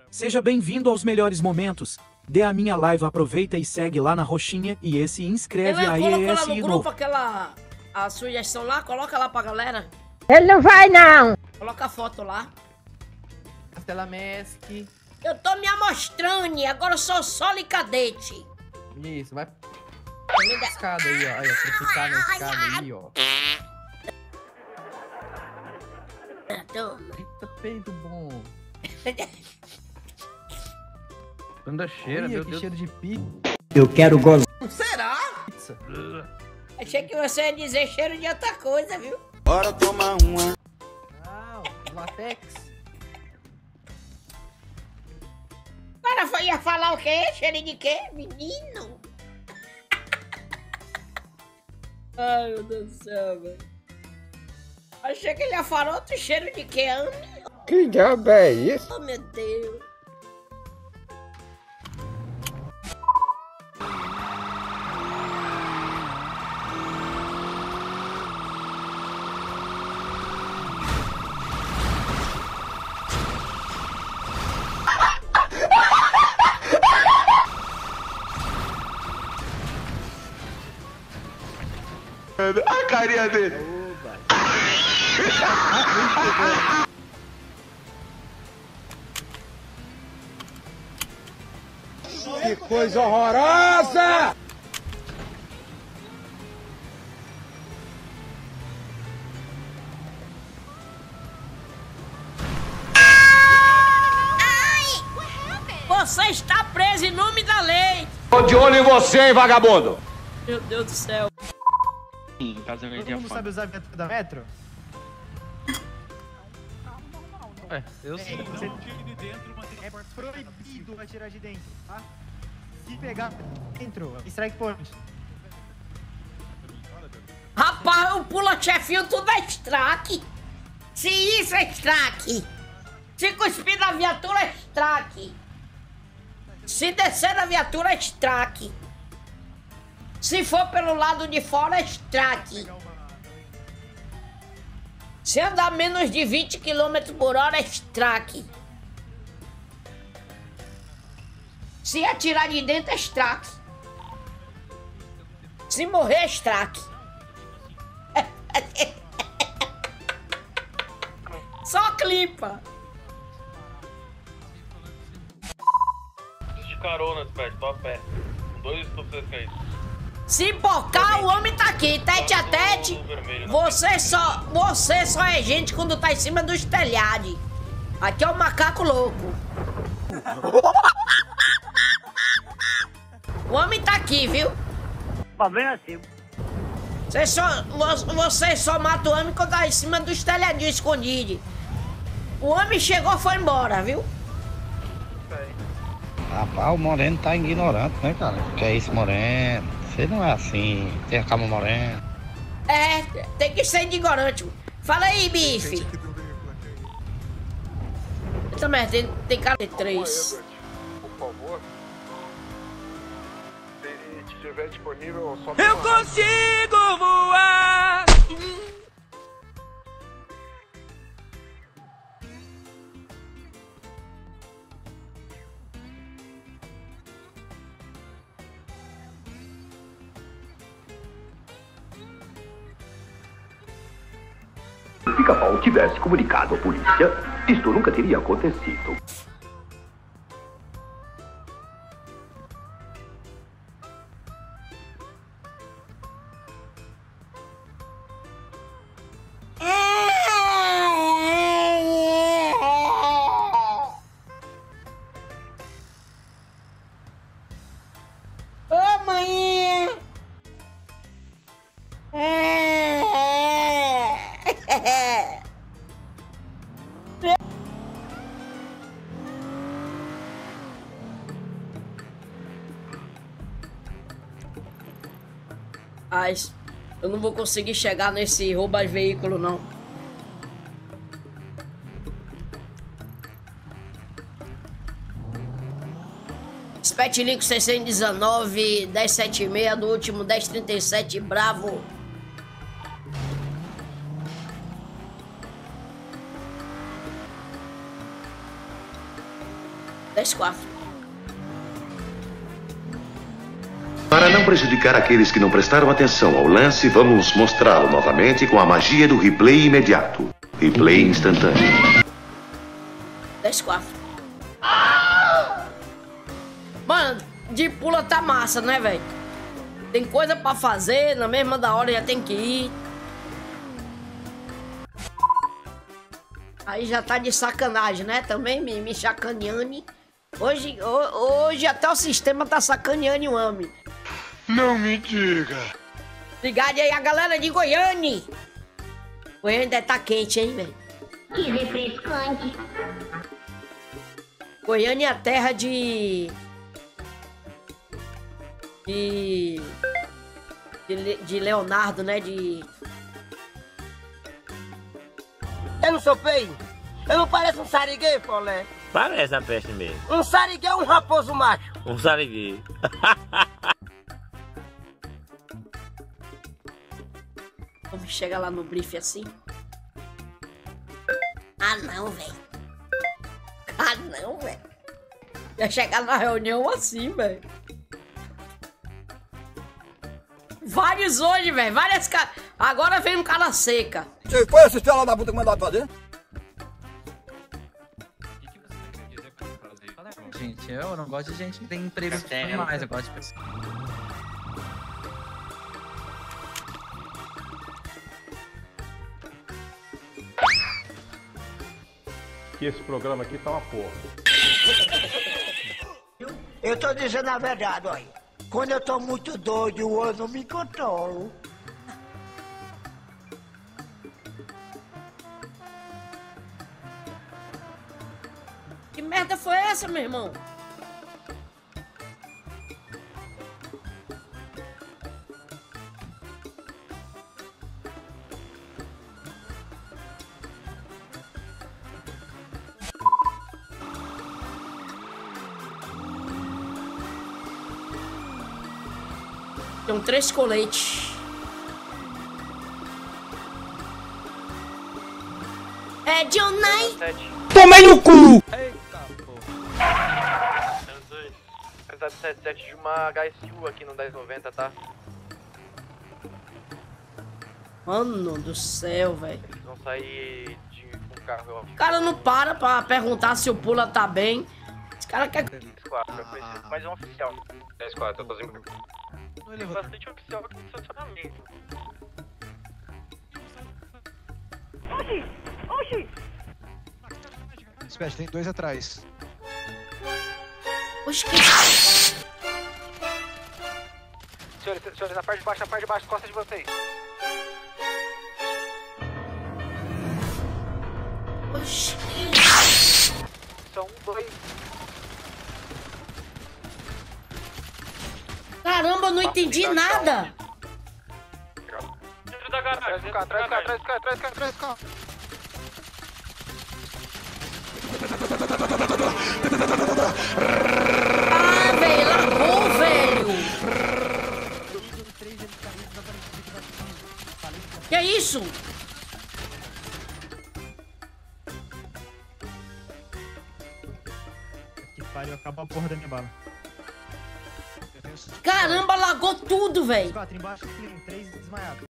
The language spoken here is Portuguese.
Seja bem-vindo aos melhores momentos. Dê a minha live, aproveita e segue lá na roxinha e esse inscreve aí Coloca lá esse no grupo a sugestão lá, coloca lá pra galera. Ele não vai, não. Coloca a foto lá. Castela Mesk. Eu tô me amostrando, agora eu sou solo e cadete. Isso, vai na escada aí, ó. Aí, ó, pra ficar na escada aí, ó. Eita, peito bom. Anda cheira, meu que Deus. cheiro de pizza. Eu quero gozar. Será? Achei que você ia dizer cheiro de outra coisa, viu? Bora tomar uma. Não, latex. Cara, ia falar o quê? Cheiro de quê? Menino? Ai, meu Deus do céu, velho. Achei que ele ia falar outro cheiro de quê? Que diabo é isso? Oh, meu Deus. A carinha dele. Que coisa horrorosa! Você está preso em nome da lei. Tô de olho em você, hein, vagabundo. Meu Deus do céu. Todo mundo sabe usar a viatura da Metro? Ué, eu sei. É proibido atirar de dentro, tá? Se pegar dentro, strike point. Rapaz, o pula-chefinho tudo é strike. Se isso é strike. Se cuspir na viatura é strike. Se descer na viatura é strike. Se for pelo lado de fora é strike. Se andar menos de 20 km por hora é strike. Se atirar de dentro é strike. Se morrer é strike. Só clipa. De carona, Spert, tô a pé. Com 2 estudos caídos. Se bocar, o homem tá aqui, tete a tete. Você só é gente quando tá em cima dos telhados. Aqui é o macaco louco. O homem tá aqui, viu? Problema assim. Você só mata o homem quando tá em cima dos telhadinhos escondidos. O homem chegou e foi embora, viu? Rapaz, o Moreno tá ignorante, né, cara? Que é isso, Moreno? Você não é assim, tem a calma morena. É, tem que ser ignorante. Fala aí, bife. Eu também, tem cara de 3. Por favor. Se tiver disponível, só Eu consigo voar! Se o Pica-Pau tivesse comunicado à polícia, isto nunca teria acontecido. Ô, mãe! Mas eu não vou conseguir chegar nesse roubo de veículo, não. Spetlink 619, 1076 do último 1037, Bravo. 10-4. Para não prejudicar aqueles que não prestaram atenção ao lance, vamos mostrá-lo novamente com a magia do replay imediato. Replay instantâneo. 10-4. Mano, de pula tá massa, né, velho? Tem coisa pra fazer, na mesma da hora já tem que ir. Aí já tá de sacanagem, né? Também me sacaneando. Hoje até o sistema tá sacaneando o homem. Não me diga. Obrigado aí a galera de Goiânia. Goiânia deve tá quente, hein, velho? Que refrescante. Goiânia é a terra de Leonardo, né? Eu não sou feio? Eu não pareço um sariguê, Polé? Parece a peste mesmo. Um sariguê é um raposo macho. Um sariguê. Vamos chegar lá no brief assim. Ah, não, velho. Ah, não, velho. Ia chegar na reunião assim, velho. Vários hoje, velho. Várias caras. Agora vem um cara seca. Você foi assistir lá da puta que mandaram fazer? Gente, eu não gosto de gente que tem empregos demais, eu gosto de pessoas. Que esse programa aqui tá uma porra. Eu tô dizendo a verdade, olha. Quando eu tô muito doido, eu não me controlo. Que merda foi essa, meu irmão? Tem 3 coletes. É, Jonai. Tomei no cu! Eita, porra. 77 de uma HSU aqui no 1090, tá? Mano do céu, velho. Eles vão sair com o carro, eu acho. O cara não para pra perguntar se o Pula tá bem. Esse cara quer... 10-4, eu preciso mais um oficial. 10-4, eu tô sem... Tem bastante oficial aqui no estacionamento. Oxi! Espera, tem 2 atrás. Oxe, que... Senhores, na parte de baixo, costa de vocês. Oxe. São 2. Caramba, eu não entendi nada. Dentro da garagem, atrás do carro. Ah, velho, largou, velho. Que é isso? Que pariu, acabou a porra da minha bala. Caramba, largou tudo, velho. 4 embaixo, tem 3 desmaiados.